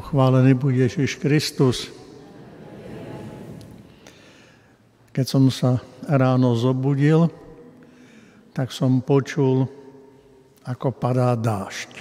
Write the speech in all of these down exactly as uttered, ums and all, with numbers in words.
Pochválený buď Ježiš Kristus. Keď som sa ráno zobudil, tak som počul, ako padá dážď.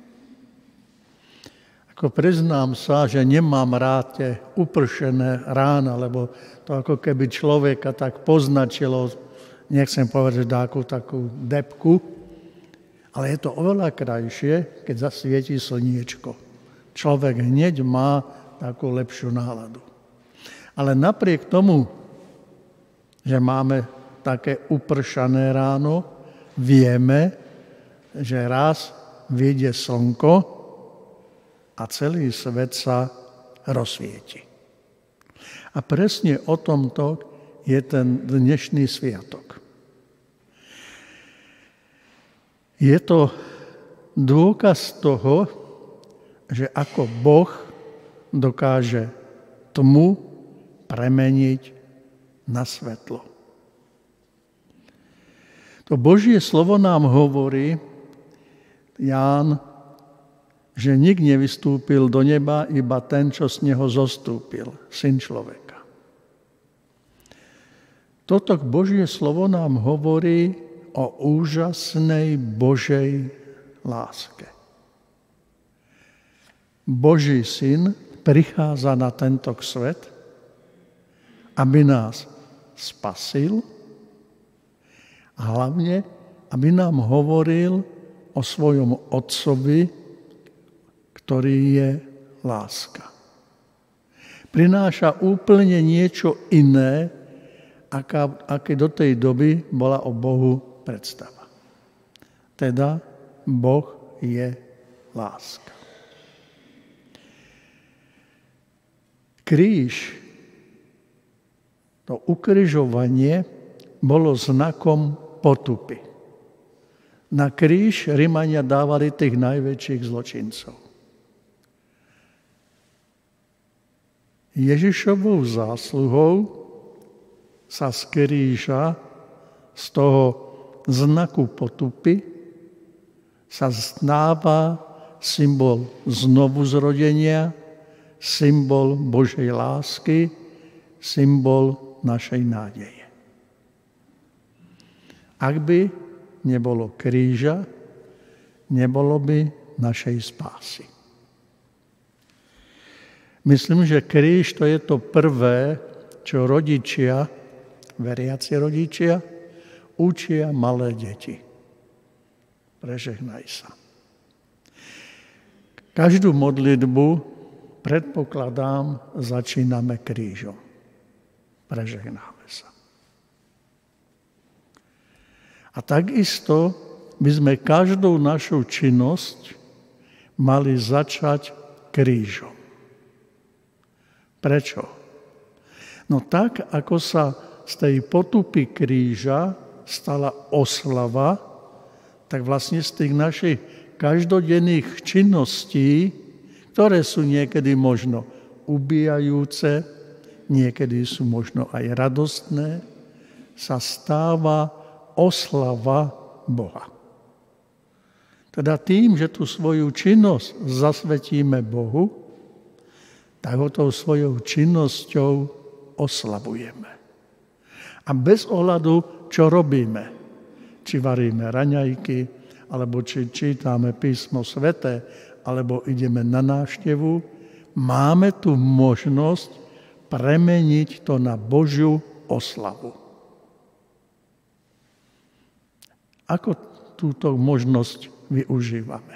Ako priznám sa, že nemám rád tie upršené rána, lebo to ako keby človeka tak poznačilo, nechcem povedať dáku takú depku, ale je to oveľa krajšie, keď zasvietí slniečko. Človek hneď má takú lepšiu náladu. Ale napriek tomu, že máme také upršané ráno, vieme, že raz vyjde slnko a celý svet sa rozsvieti. A presne o tomto je ten dnešný sviatok. Je to dôkaz toho, že ako Boh dokáže tmu premeniť na svetlo. To Božie slovo nám hovorí, Ján, že nik nevystúpil do neba, iba ten, čo z neho zostúpil, Syn človeka. Toto Božie slovo nám hovorí o úžasnej Božej láske. Boží Syn prichádza na tento svet, aby nás spasil a hlavne, aby nám hovoril o svojom Otcovi, ktorý je láska. Prináša úplne niečo iné, aká, aké do tej doby bola o Bohu predstava. Teda Boh je láska. Kríž, to ukrižovanie, bolo znakom potupy. Na kríž Rimania dávali tých najväčších zločincov. Ježišovou zásluhou sa z kríža, z toho znaku potupy, sa stáva symbol znovuzrodenia, symbol Božej lásky, symbol našej nádeje. Ak by nebolo kríža, nebolo by našej spásy. Myslím, že kríž to je to prvé, čo rodičia, veriaci rodičia, učia malé deti. Prežehnaj sa. Každú modlitbu, predpokladám, začíname krížom. Prežehnáme sa. A takisto by sme každú našu činnosť mali začať krížom. Prečo? No tak, ako sa z tej potupy kríža stala oslava, tak vlastne z tých našich každodenných činností, ktoré sú niekedy možno ubíjajúce, niekedy sú možno aj radostné, sa stáva oslava Boha. Teda tým, že tú svoju činnosť zasvetíme Bohu, tak ho tou svojou činnosťou oslavujeme. A bez ohľadu, čo robíme, či varíme raňajky, alebo či čítame písmo sväté, alebo ideme na návštevu, máme tu možnosť premeniť to na Božiu oslavu. Ako túto možnosť využívame?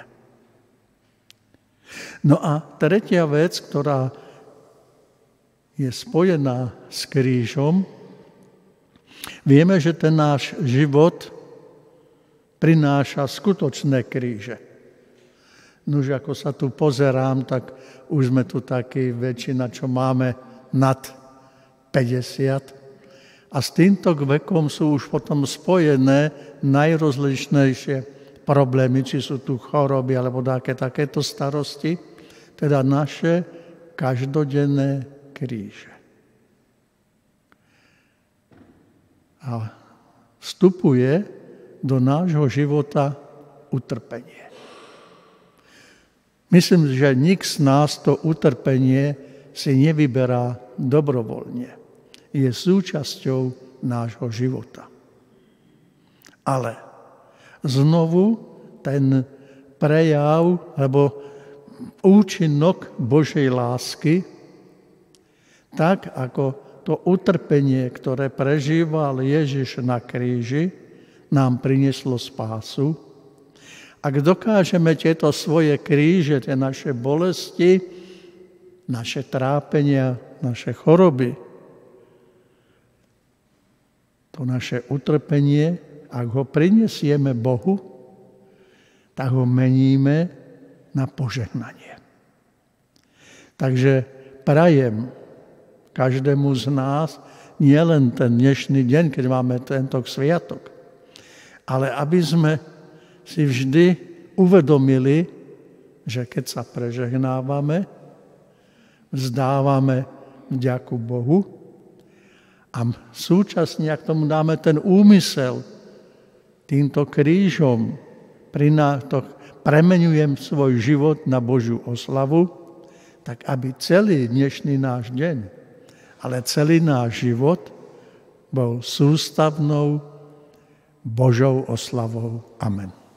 No a tretia vec, ktorá je spojená s krížom, vieme, že ten náš život prináša skutočné kríže. Nož, ako sa tu pozerám, tak už sme tu takí väčšina, čo máme nad päťdesiat. A s týmto vekom sú už potom spojené najrozličnejšie problémy, či sú tu choroby, alebo také, takéto starosti, teda naše každodenné kríže. A vstupuje do nášho života utrpenie. Myslím, že nik z nás to utrpenie si nevyberá dobrovoľne. Je súčasťou nášho života. Ale znovu ten prejav, alebo účinok Božej lásky, tak ako to utrpenie, ktoré prežíval Ježiš na kríži, nám prinieslo spásu. Ak dokážeme tieto svoje kríže, tie naše bolesti, naše trápenia, naše choroby, to naše utrpenie, ak ho prinesieme Bohu, tak ho meníme na požehnanie. Takže prajem každému z nás, nie len ten dnešný deň, keď máme tento sviatok, ale aby sme si vždy uvedomili, že keď sa prežehnávame, vzdávame vďaku Bohu a súčasne, ak tomu dáme ten úmysel, týmto krížom to premeňujem svoj život na Božiu oslavu, tak aby celý dnešný náš deň, ale celý náš život bol sústavnou Božou oslavou. Amen.